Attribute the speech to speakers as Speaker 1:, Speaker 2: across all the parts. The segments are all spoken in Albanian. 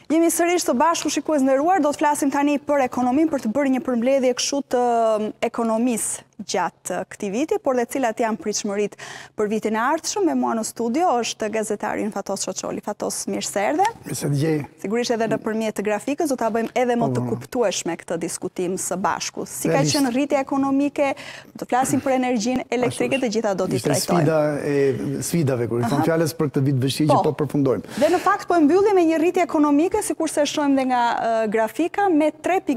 Speaker 1: Jemi sërish së bashku, shikues nderuar, do të flasim tani për ekonominë, për të bërë një përmbledhje kështu të ekonomisë gjatë këtij viti, por dhe cilat janë pritshmëritë për vitin e ardhshëm. Me mua në studio është gazetari Fatos Çoçoli. Fatos, mirë se erdhe.
Speaker 2: Mirë se djej.
Speaker 1: Sigurisht edhe nëpërmjet të grafikës do ta bëjmë edhe më të kuptueshme këtë diskutim së bashku. Si ka qenë rritja ekonomike, do të flasim për energjinë elektrike, të gjitha do t'i trajtojmë.
Speaker 2: Sfida e sfidave, kur i thon fjalës për këtë vit vështirë që po përfundojmë.
Speaker 1: Dhe në fakt po mbyllim me një rritje ekonomike, sikurse e shohim dhe nga grafika, me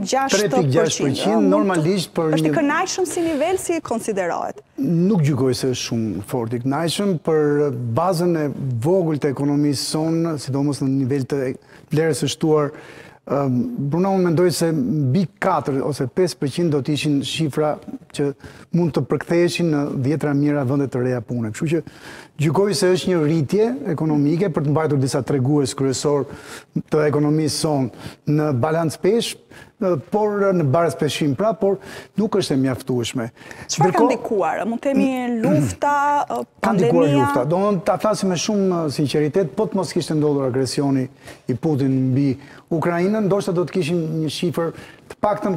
Speaker 1: 3.6%.
Speaker 2: Normalisht për
Speaker 1: është i kënaqshëm si nivel, si konsiderohet?
Speaker 2: Nuk gjykoj se është shumë fort i kënaqshëm për bazën e vogël të ekonomisë sonë, sidomos në nivel të vlerës së shtuar. Bruna, unë mendoj se mbi 4 ose 5% do të ishin shifra që mund të përktheheshin në 10 mijëra vende të reja pune. Kështu që gjykoj se është një rritje ekonomike për të mbajtur disa tregues kryesor të ekonomisë sonë në balancë peshë, por në barës peshim pra, por nuk është e mjaftueshme.
Speaker 1: Çfarë ka ndikuar? Mund të themi lufta, pandemia?
Speaker 2: Ka ndikuar lufta. Do të ta flasim me shumë sinqeritet, po të mos kishte ndodhur agresioni i Putin mbi Ukrainën, ndoshta do të kishim një shifër të paktën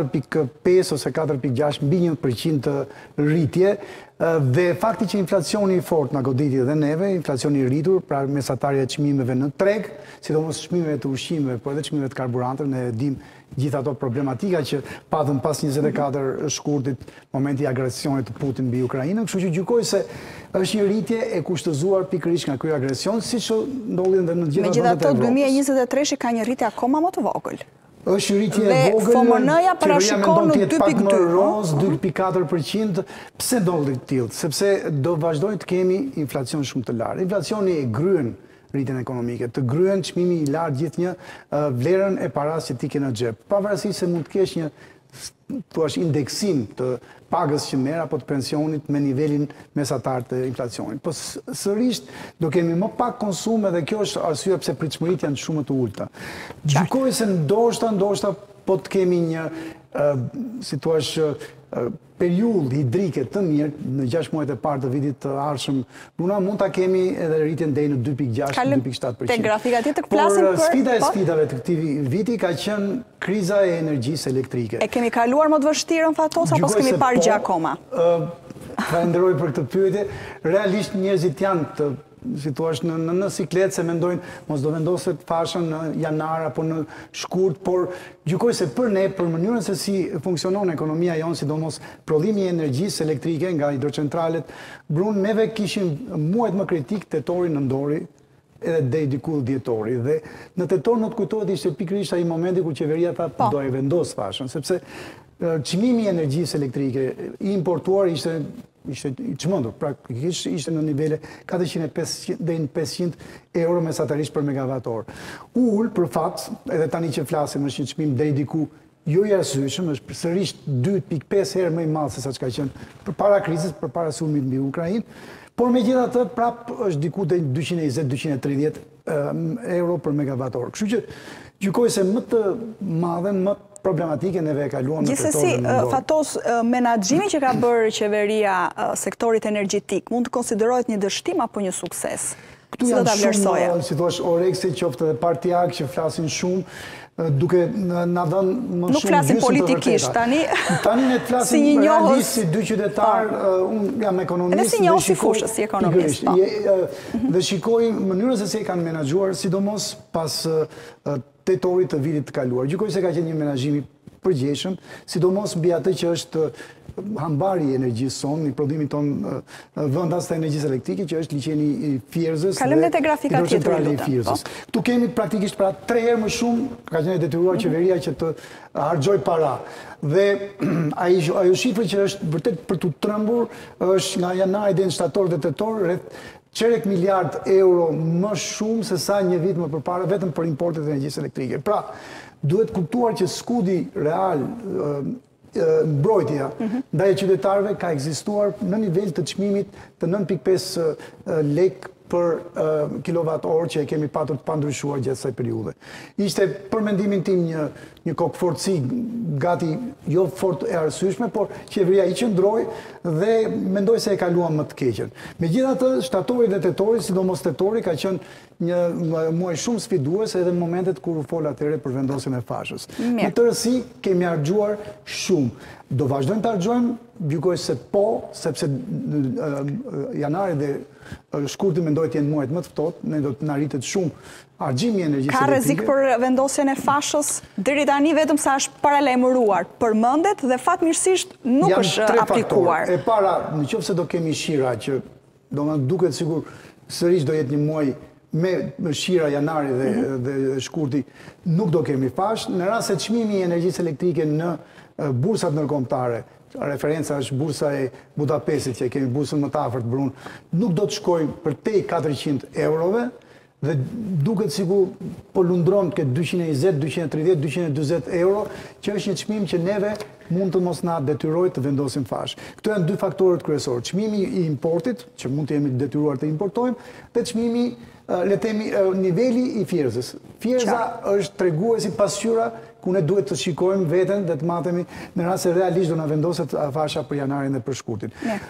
Speaker 2: 4.5 ose 4.6 mbi 1% të rritje. Dhe fakti që inflacioni i fort nga goditi dhe neve, inflacioni i rritur, pra mesatarja e çmimeve në treg, sidomos çmimeve të ushqimeve, por edhe çmimeve të karburantëve, ne dim gjithë ato problematika që patëm pas 24 shkurtit, momenti i agresionit të Putin mbi Ukrainën, kështu që gjykoj se është një rritje e kushtëzuar pikërisht nga ky agresion, siç ndodhi edhe në gjithë vendet e Evropës.
Speaker 1: Megjithatë 2023 ka një rritje akoma më të vogël.
Speaker 2: Është rritje e vogël,
Speaker 1: FOMN-ja parashikon në 2.2,
Speaker 2: 2.4%. Pse ndodhi tillë? Sepse do vazhdojnë të kemi inflacion shumë të lartë. Inflacioni e gryen rritjen ekonomike, të gryen çmimi i lartë gjithnjë vlerën e paras që ti ke në xhep. Pavarësisht se mund të kesh një indeksim të pagës që merr apo të pensionit me nivelin mesatar të inflacionit. Po sërish do kemi më pak konsum dhe kjo është arsye pse pritshmëritë janë shumë të ulta. Gjykoj se ndoshta po të kemi një si thua periudhë hidrike të mirë në 6 muajt e parë të vitit të ardhshëm. Bruna, mund ta kemi edhe rritjen deri në 2.6-2.7%.
Speaker 1: Te grafika tjetër flasim për
Speaker 2: sfida e sfidave të këtij viti ka qenë kriza e energjisë elektrike.
Speaker 1: E kemi kaluar më të vështirën, Fatos, apo s'kemi parë gjë akoma?
Speaker 2: Falenderoj për këtë pyetje. Realisht njerëzit janë të si thua në siklet se mendojnë mos do vendoset fashën në janar apo në shkurt, por gjykoj se për ne, për mënyrën se si funksionon ekonomia jonë, sidomos prodhimi i energjisë elektrike nga hidrocentralet, Brun, neve kishim muajt më kritik tetori, nëntori, edhe deri diku dhjetori. Dhe në tetor në të kujtohet ishte pikërisht ai momenti kur qeveria tha do e vendos fashën, sepse çmimi i energjisë elektrike i importuar ishte i çmendur, praktikisht ishte në nivele 450 deri në 500 euro mesatarisht për megawatt-orë. Ul për fat, edhe tani që flasim është një çmim deri diku jo i arsyeshëm, është sërish 2.5 herë më i madh se sa çka qenë përpara krizës, përpara sulmit mbi Ukrainë, por megjithatë prap është diku deri 220-230 euro për megawatt-orë. Kështu që gjykoj se më të madhen, më problematike neve e kaluam në tetor.
Speaker 1: Gjithsesi, Fatos, menaxhimi që ka bërë qeveria sektorit energjetik mund të konsiderohet një dështim apo një sukses?
Speaker 2: Këtu janë shumë, si thua, orekse qoftë edhe partijak që flasin shumë, duke na dhënë më shumë.
Speaker 1: Nuk flasim politikisht tani.
Speaker 2: Tani ne flasim realisht si dy qytetar, unë jam ekonomist.
Speaker 1: Edhe si njohës si fushës, si ekonomist.
Speaker 2: Dhe shikoj mënyrën se si e kanë menaxhuar, sidomos pas tetorit të vitit të kaluar. Gjykoj se ka qenë një menaxhim i përgjithshëm, sidomos mbi atë që është hambari i energjisë sonë, i prodhimit tonë vendas të energjisë elektrike, që është liçeni i Fierzës
Speaker 1: dhe hidrocentrali
Speaker 2: i Fierzës. Ktu kemi praktikisht pra 3 herë më shumë ka qenë detyruar qeveria që të harxhoj para. Dhe ajo shifër që është vërtet për tu trembur është nga janari deri në shtator dhe tetor rreth qerek miliard euro më shumë se sa një vit më përpara vetëm për importet e energjisë elektrike. Pra, duhet kuptuar që skudi real mbrojtja ndaj qytetarëve ka ekzistuar në nivel të çmimit të 9.5 lek për kilowatt orë që e kemi patur të pandryshuar gjatë kësaj periudhe. Ishte për mendimin tim një kokëfortësi gati jo fort e arsyeshme, por qeveria i qëndroi dhe mendoj se e kaluam më të keqen. Megjithatë, shtatori dhe tetori, sidomos tetori, ka qenë një muaj shumë sfidues edhe në momentet kur u fol atëherë për vendosjen e fashës. Në të rësi kemi harxuar shumë. Do vazhdojmë të harxojmë, gjykoj se po, sepse janari dhe shkurti mendoj të jenë muajt më të ftohtë, ne do të na rritet shumë argjimi i energjisë elektrike.
Speaker 1: Ka rrezik për vendosjen e fashës deri tani vetëm sa është paralajmëruar, përmendet dhe fatmirësisht nuk është aplikuar.
Speaker 2: E para, nëse do kemi shira që duket sigur sërish do jetë një muaj me shira janari dhe shkurti, nuk do kemi fash. Në rast se çmimi i energjisë elektrike në bursat ndërkombëtare, referenca është bursa e Budapestit, që kemi bursën më të afërt Brun, nuk do të shkojë përtej 400 eurove dhe duket sikur po lundron ke 220, 230, 240 euro, që është një çmim që neve mund të mos na detyrojë të vendosim fash. Këto janë dy faktorët kryesorë: çmimi i importit, që mund të jemi detyruar të importojmë, dhe çmimi, le të themi, niveli i fierzës. Fierza është treguesi pasqyra ku ne duhet të shikojmë veten dhe të matemi në rast se realisht do na vendoset fasha për janarin dhe për shkurtin.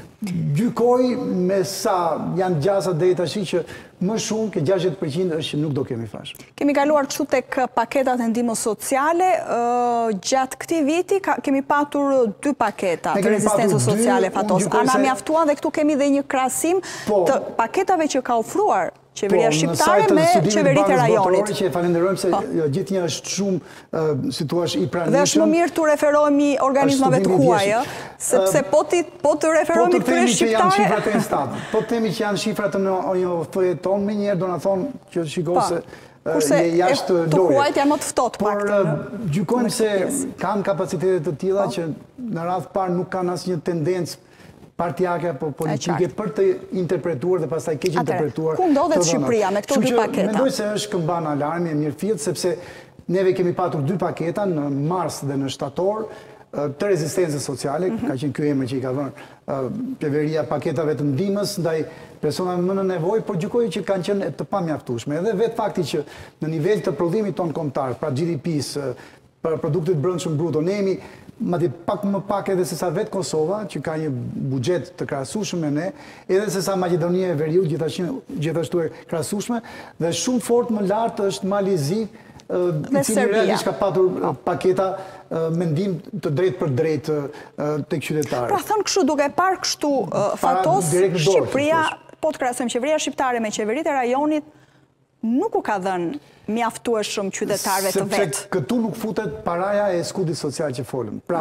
Speaker 2: Gjykoj me sa janë gjasa deri tash që më shumë ke 60% është që nuk do kemi fash.
Speaker 1: Kemi kaluar kështu tek paketat e ndihmës sociale. Gjatë këtij viti kemi patur 2 paketa të rezistencës sociale fatos. A na mjaftuan dhe këtu kemi dhe një krahasim të paketave që ka ofruar qeveria shqiptare me qeveritë e rajonit.
Speaker 2: Që falenderojmë se gjithnjë është shumë, si thua, i pranishëm.
Speaker 1: Dhe është më mirë të referohemi organizmave të huaj, sepse po të referohemi këtyre shqiptare.
Speaker 2: Po të themi që janë shifrat në feuilleton, më njëherë do na thonë që shikoj se
Speaker 1: kurse të huajt janë më të ftohtë pak.
Speaker 2: Por gjykojmë se kanë kapacitete të tilla që në radhë parë nuk kanë asnjë tendencë partijake apo politike për të interpretuar dhe pastaj keq interpretuar.
Speaker 1: Ku ndodhet Shqipëria me këto 2 paketa?
Speaker 2: Mendoj se është këmbana alarmi e mirëfillt, sepse neve kemi patur 2 paketa në mars dhe në shtator të rezistencës sociale, ka qenë ky emër që i ka vënë qeveria paketave të ndihmës ndaj personave më në nevojë, por gjykoj që kanë qenë të pamjaftueshme. Edhe vetë fakti që në nivel të prodhimit ton kombëtar, pra GDP-s, për produktet brendshëm bruto, ne jemi madje pak më pak edhe se sa vetë Kosova, që ka një buxhet të krahasueshëm me ne, edhe se sa Maqedonia e Veriut gjithashtu e krahasueshme, dhe shumë fort më lart është Malizi, i cili realisht ka patur paketa mendim të drejtë për drejtë tek qytetarët.
Speaker 1: Pra thënë kështu, duke parë kështu fatos, Shqipëria, po të krahasojmë qeveria shqiptare me qeveritë e rajonit, nuk u ka dhënë mjaftueshëm qytetarëve të vetë.
Speaker 2: Sepse këtu nuk futet paraja e skudit social që folëm. Pra,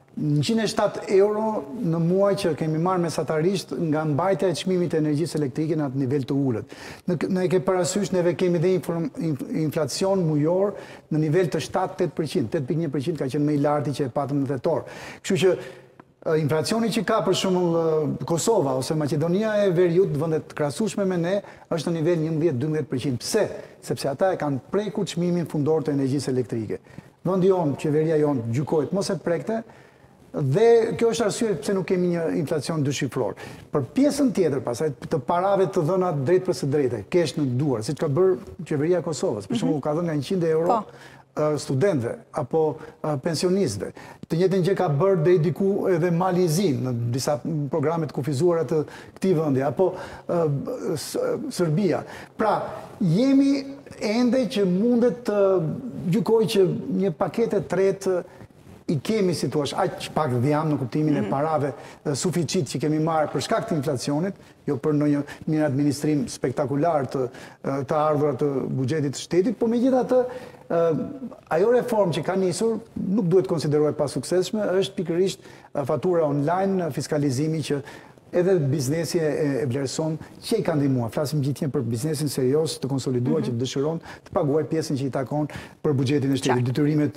Speaker 2: 107 euro në muaj që kemi marrë mesatarisht nga mbajtja e çmimit të energjisë elektrike në atë nivel të ulët. Ne ke parasysh, neve kemi dhe inflacion mujor në nivel të 7-8%, 8.1% ka qenë më i larti që e patëm në tetor. Kështu që inflacioni që ka për shembull Kosova ose Maqedonia e Veriut, vendet krahasueshme me ne, është në nivel 11-12%. Pse? Sepse ata e kanë prekur çmimin fundor të energjisë elektrike. Vendi jon, qeveria jon gjykohet mos e prekte, dhe kjo është arsye pse nuk kemi një inflacion dyshifror. Për pjesën tjetër, pastaj të parave të dhëna drejt për së drejtë, kesh në duar, siç ka bërë qeveria e Kosovës. Për shembull, ka dhënë nga 100 euro studentëve apo pensionistëve. Të njëjtën gjë ka bërë deri diku edhe Malizi në disa programe të kufizuara të këtij vendi, apo Serbia. Pra, jemi ende që mundet të gjykoj që një paketë tretë i kemi, si thua, aq pak dhjam në kuptimin e parave suficit që kemi marrë për shkak të inflacionit, jo për ndonjë mirë administrim spektakular të ardhurat të buxhetit të shtetit, por megjithatë ajo reformë që ka nisur nuk duhet konsiderohet pa suksesshme, është pikërisht fatura online, fiskalizimi që edhe biznesi e vlerëson që i ka ndihmuar. Flasim gjithnjë për biznesin serioz të konsoliduar që dëshiron të paguajë pjesën që i takon për buxhetin e shtetit, detyrimet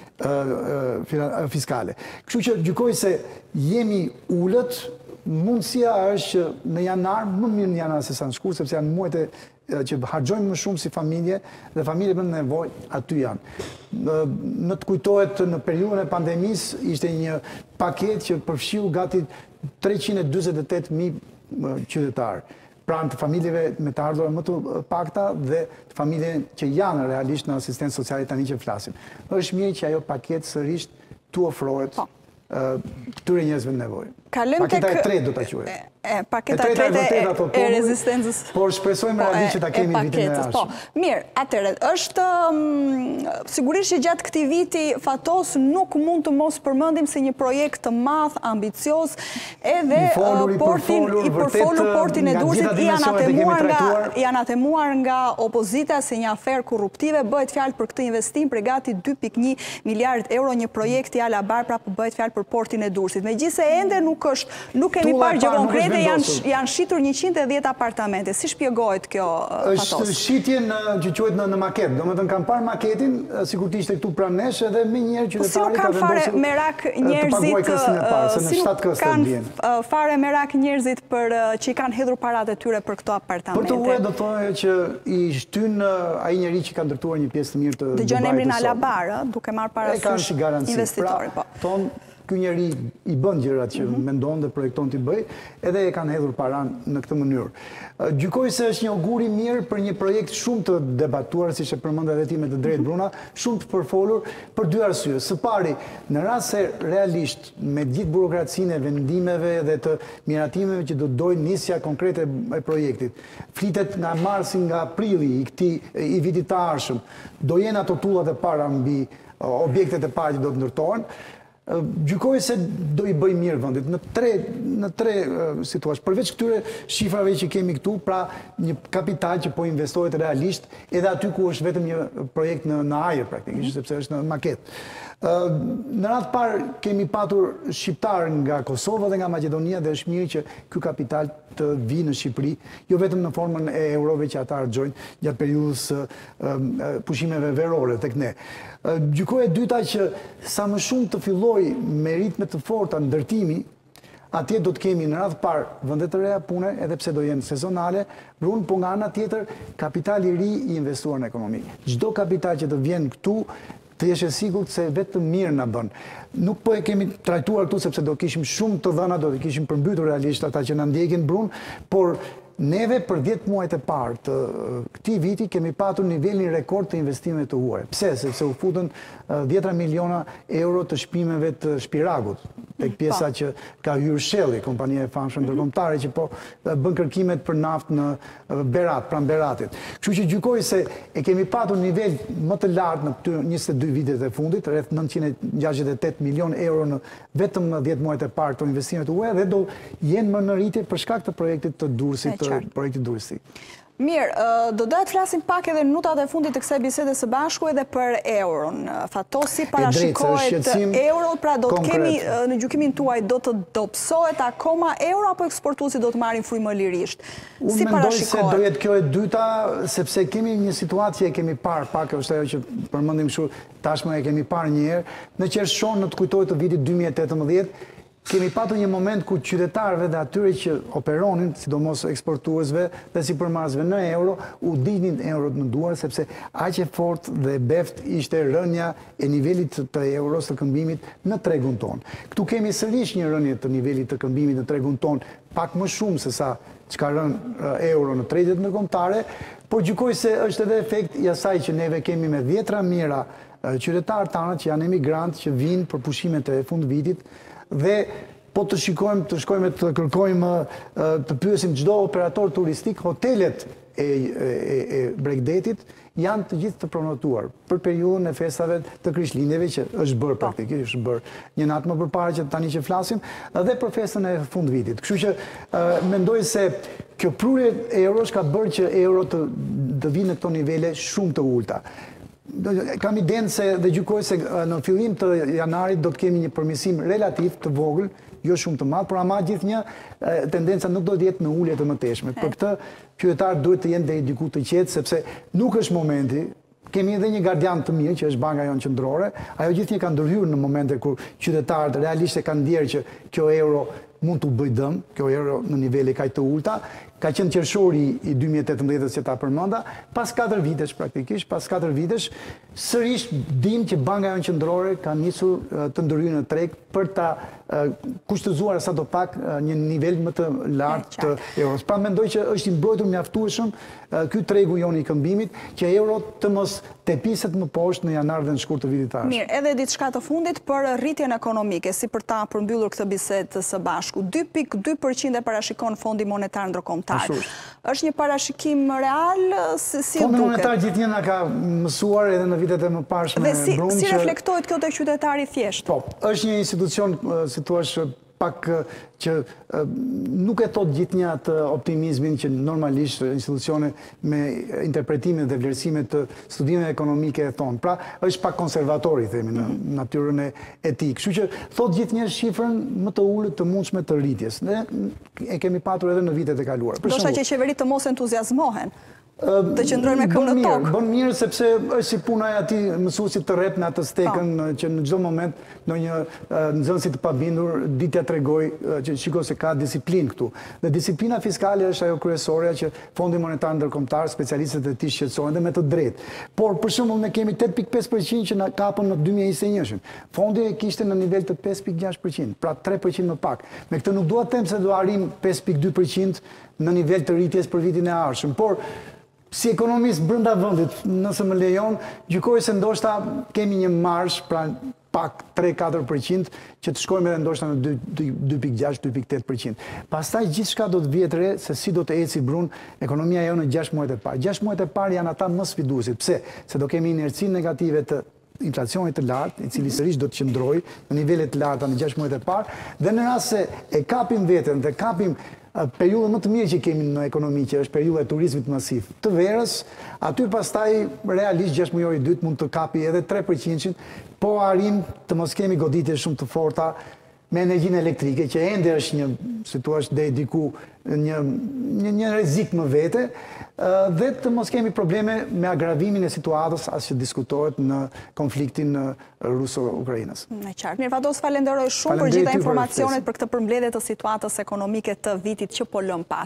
Speaker 2: fiskale. Kështu që gjykoj se jemi ulët, mundësia është që në janar, më mirë në janar se sa në shkurt, sepse janë muajt që harxojmë më shumë si familje, dhe familje me nevojë aty janë. Në të kujtohet në periudhën e pandemisë ishte një paket që përfshiu gati 348.000 qytetarë. pranë të familjeve me të ardhura më të pakta dhe të familje që janë realisht në asistencë sociale tani që flasim. Është mirë që ajo paketë sërish tu ofrohet këtyre njerëzve në nevojë. Paketa e tretë do ta quaj.
Speaker 1: Paketa e tretë e rezistencës.
Speaker 2: Por shpresojmë realisht që ta kemi vitin e ardhshëm.
Speaker 1: Mirë, atëherë, është sigurisht që gjatë këtij viti fatos nuk mund të mos përmendim se një projekt të madh, ambicioz, edhe i përfolur portin e Durrësit janë atemuar nga opozita se një aferë korruptive. Bëhet fjalë për këtë investim për gati 2.1 miliard euro, një projekt i alabar, pra bëhet fjalë për portin e Durrësit. Megjithëse ende nuk kemi parë gjë konkrete, janë shitur 110 apartamente. Si shpjegohet kjo fatos?
Speaker 2: Është shitje që quhet në maket. Domethënë kanë parë maketin, sikur të ishte këtu pranë nesh, edhe më njëherë qytetarit
Speaker 1: ka vendosur të paguajë
Speaker 2: këstin e parë, se në 7 këste vjen.
Speaker 1: Fare merak njerëzit që i kanë hedhur paratë e tyre për këto apartamente.
Speaker 2: Për të huaj do thonë që i shtyn ai njerëz që ka ndërtuar një pjesë të mirë të Dubait.
Speaker 1: Dëgjon emrin Alabar, duke marrë parasysh investitorin, po.
Speaker 2: Ky njeri i bën gjërat që mendon dhe projekton t'i bëj, edhe e kanë hedhur paran në këtë mënyrë. Gjykoj se është një augur i mirë për një projekt shumë të debatuar, siç e përmend edhe ti me të drejtë Bruna, shumë të përfolur për dy arsye. Së pari, në rast se realisht me gjithë burokracinë e vendimeve dhe të miratimeve që do dojnë nisja konkrete e projektit, flitet nga marsi, nga prilli i vitit të ardhshëm, do jenë ato tullat e para mbi objektet e para që do të ndërtohen. Gjykoj se do i bëj mirë vendit në tre situash. Përveç këtyre shifrave që kemi këtu, pra një kapital që po investohet realisht edhe aty ku është vetëm një projekt në ajër praktikisht, sepse është në maket. Në radhë parë kemi patur shqiptar nga Kosova dhe nga Maqedonia dhe është mirë që ky kapital të vi në Shqipëri, jo vetëm në formën e eurove që ata harxojnë gjatë periudhës pushimeve verore tek ne. Gjykoj e dyta që sa më shumë të filloj me ritme të forta ndërtimi, atje do të kemi në radhë parë vende të reja pune, edhe pse do jenë sezonale, po nga ana tjetër kapital i ri i investuar në ekonomi. Çdo kapital që të vjen këtu të jesh e sigurt se vetëm mirë na bën. Nuk po e kemi trajtuar këtu sepse do kishim shumë të dhëna, do të kishim përmbytur realisht ata që na ndjekin Brun, por neve për 10 muajt e parë të këtij viti kemi patur nivelin rekord të investimeve të huaja. Pse? Sepse u futën 10 miliona euro të shpimeve të Shpiragut, tek pjesa që ka hyrë Shelli, kompania e famshme ndërkombëtare që po bën kërkimet për naftë në Berat, pranë Beratit. Kështu që gjykoj se e kemi patur nivel më të lartë në këtyre 22 vitet e fundit, rreth 968 milion euro në vetëm në 10 muajt e parë të investimeve të huaja dhe do jenë më në rritje për shkak të projektit të Durrësit, projektit Durrësit.
Speaker 1: Mirë, do doja të flasim pak edhe në minutat e fundit të kësaj bisede së bashku edhe për euron. Fatosi parashikohet euro, pra do të kemi në gjykimin tuaj do të dobësohet akoma euro apo eksportuesit do të marrin frymë lirisht? Si parashikohet?
Speaker 2: Unë mendoj se do jetë kjo e dyta, sepse kemi një situatë që e kemi parë, pak është ajo që përmendim kështu, tashmë e kemi parë një herë, në qershor në të kujtohet të vitit 2018, kemi patur një moment ku qytetarëve dhe atyre që operonin, sidomos eksportuesve dhe sipërmarrësve në euro, u dinin eurot në duar, sepse aq e fortë dhe beft ishte rënja e nivelit të euros të këmbimit në tregun ton. Këtu kemi sërish një rënje të nivelit të këmbimit në tregun ton, pak më shumë se sa çka rën euro në tredet ndërkombëtare, por gjykoj se është edhe efekt i asaj që neve kemi me 10 mijëra qytetarë tanë që janë emigrantë që vinë për pushimet e fund vitit, dhe po të shkojmë të kërkojmë të pyesim çdo operator turistik, hotelet e Bregdetit janë të gjithë të promotuar për periudhën e festave të Krishtlindjeve që është bërë praktikisht, është bërë një natë më përpara që tani që flasim, dhe për festën e fundvitit. Kështu që mendoj se kjo prurje e euros ka bërë që euro të vinë në këto nivele shumë të ulta. Kam idenë se dhe gjykoj se në fillim të janarit do të kemi një përmirësim relativ të vogël, jo shumë të madh, por ama gjithnjë tendenca nuk do të jetë në ulje të mëtejshme. Për këtë qytetarët duhet të jenë deri diku të qetë, sepse nuk është momenti. Kemi edhe një gardian të mirë që është banka jonë qendrore, ajo gjithnjë ka ndërhyrë në momente kur qytetarët realisht e kanë ndjerë që kjo euro mund të bëjë dëm, kjo euro në nivele kaq të ulta. ka qenë qershori i 2018 që ta përmenda, pas 4 vitesh praktikisht, pas 4 vitesh, sërish dim që Banka Jonë Qendrore ka nisur të ndërhyrë në treg për ta kushtëzuar sa do pak një nivel më të lartë të euros. Pra mendoj që është i mbrojtur mjaftueshëm ky tregu jon i këmbimit që euro të mos tepiset më poshtë në janar dhe në shkurt të vitit të ardhshëm.
Speaker 1: Mirë, edhe diçka të fundit për rritjen ekonomike, si për ta përmbyllur këtë bisedë së bashku. 2.2% e parashikon Fondi Monetar Ndërkombëtar. Është një parashikim real si duket?
Speaker 2: Fondi Monetar gjithnjë na ka mësuar edhe në vitet e mëparshme.
Speaker 1: Dhe si reflektohet kjo tek qytetari thjesht?
Speaker 2: Po, është një institucion, si thua, pak që nuk e thot gjithnjë atë optimizmin që normalisht institucione me interpretimet dhe vlerësimet të studimeve ekonomike e thonë. Pra, është pak konservatori, themi, në natyrën e tij. Kështu që thot gjithnjë shifrën më të ulët të mundshme të rritjes. Ne e kemi patur edhe në vitet e kaluara.
Speaker 1: Ndoshta që qeveritë të mos entuziazmohen. Të qëndrojnë me këmbë në tokë.
Speaker 2: Bën mirë sepse është si puna e atij mësuesit të rrep në atë stekën që në çdo moment ndonjë nxënësi të pabindur ditja tregoj që shikoj se ka disiplinë këtu. Dhe disiplina fiskale është ajo kryesore që Fondi Monetar Ndërkombëtar, specialistët e tij shqetësojnë dhe me të drejtë. Por për shembull ne kemi 8.5% që na kapën në 2021. Fondi e kishte në nivel të 5.6%, pra 3% më pak. Me këtë nuk dua të them se do arrim 5.2% në nivel të rritjes për vitin e ardhshëm, por si ekonomist brenda vendit, nëse më lejon, gjykoj se ndoshta kemi një marsh, pra pak 3-4% që të shkojmë edhe ndoshta në 2.6-2.8%. Pastaj gjithçka do të vihet re se si do të eci brun ekonomia jonë në 6 muajt e parë. 6 muajt e parë janë ata më sfiduesit. Pse? Se do kemi inerci negative të inflacionit të lartë, i cili sërish do të qëndrojë në nivele të larta në 6 muajt e parë, dhe në rast se e kapim veten dhe kapim periudhën më të mirë që kemi në ekonomi, që është periudha e turizmit masiv të verës, aty pastaj realisht 6 mujori i dytë mund të kapi edhe 3%, po arrim të mos kemi goditje shumë të forta me energjinë elektrike, që ende është një, si thua, deri diku një rrezik më vete, dhe të mos kemi probleme me agravimin e situatës as që diskutohet në konfliktin ruso-ukrainës.
Speaker 1: Në qartë. Mirë, Vados, falenderoj shumë për gjitha informacionet për këtë përmbledhje të situatës ekonomike të vitit që po lëm pas.